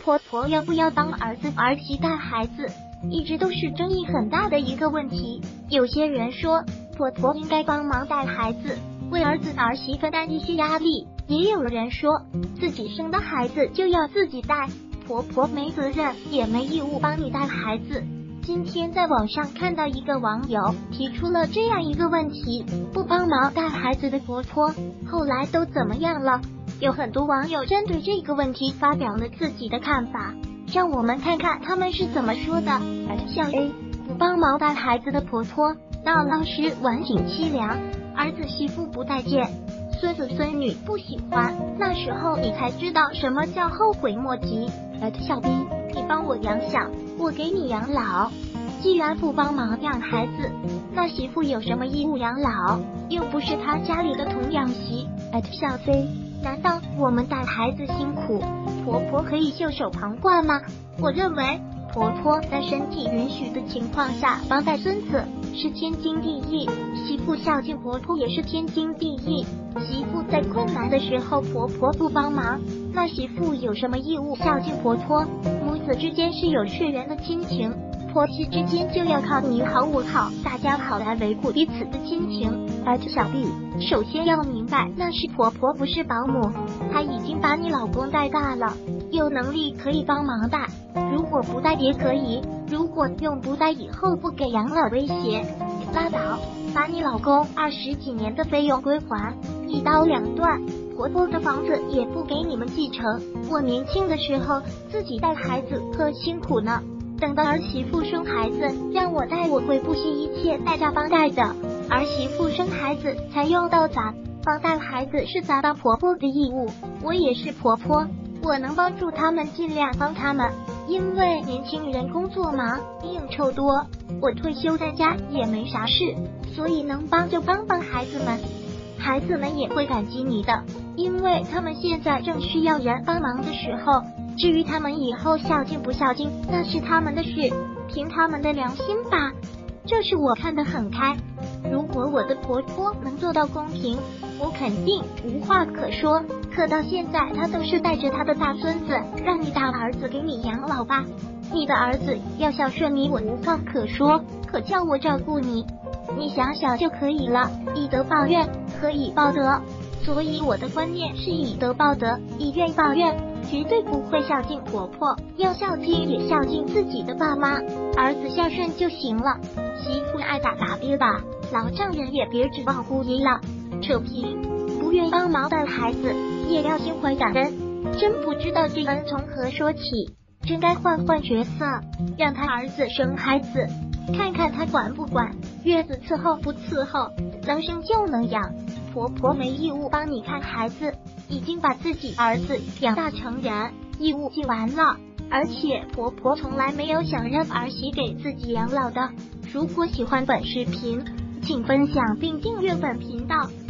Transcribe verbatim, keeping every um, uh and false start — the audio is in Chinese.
婆婆要不要帮儿子儿媳带孩子，一直都是争议很大的一个问题。有些人说婆婆应该帮忙带孩子，为儿子儿媳分担一些压力，也有人说自己生的孩子就要自己带，婆婆没责任也没义务帮你带孩子。今天在网上看到一个网友提出了这样一个问题，不帮忙带孩子的婆婆后来都怎么样了？有很多网友针对这个问题发表了自己的看法，让我们看看他们是怎么说的。像 A 不帮忙带孩子的婆婆，到老时晚景凄凉，儿子媳妇不待见，孙子孙女不喜欢，那时候你才知道什么叫后悔莫及。小 B 你帮我养小，我给你养老，既然不帮忙养孩子，那媳妇有什么义务养老？又不是他家里的童养媳。小 C 难道我们带孩子辛苦，婆婆可以袖手旁观吗？我认为婆婆在身体允许的情况下帮带孙子是天经地义，媳妇孝敬婆婆也是天经地义。媳妇在困难的时候婆婆不帮忙，那媳妇有什么义务孝敬婆婆？母子之间是有血缘的亲情，婆媳之间就要靠你好我好大家好来维护彼此的亲情。而小 B 首先要明白，那是婆婆不是保姆，她已经把你老公带大了，有能力可以帮忙带，如果不带也可以，如果用不带以后不给养老威胁，拉倒，把你老公二十几年的费用归还，一刀两断。婆婆的房子也不给你们继承，我年轻的时候自己带孩子特辛苦呢，等到儿媳妇生孩子让我带，我会不惜一切代价帮带的。儿媳妇生孩子才用到咱，帮带孩子是咱当婆婆的义务，我也是婆婆，我能帮助他们尽量帮他们，因为年轻人工作忙应酬多，我退休在家也没啥事，所以能帮就帮帮孩子们，孩子们也会感激你的，因为他们现在正需要人帮忙的时候，至于他们以后孝敬不孝敬那是他们的事，凭他们的良心吧，这是我看得很开。如果我的婆婆能做到公平，我肯定无话可说，可到现在她都是带着她的大孙子让你大儿子给你养老吧，你的儿子要孝顺你我无话可说，可叫我照顾你，你想想就可以了，以德报怨，何以报德？所以我的观念是以德报德，以怨报怨，绝对不会孝敬婆婆，要孝敬也孝敬自己的爸妈，儿子孝顺就行了，媳妇爱打打爹吧，老丈人也别指望姑爷了。扯平，不愿帮忙带孩子也要心怀感恩，真不知道这恩从何说起，真该换换角色，让他儿子生孩子，看看他管不管，月子伺候不伺候，能生就能养。婆婆没义务帮你看孩子，已经把自己儿子养大成人，义务尽完了，而且婆婆从来没有想让儿媳给自己养老的。如果喜欢本视频，请分享并订阅本频道。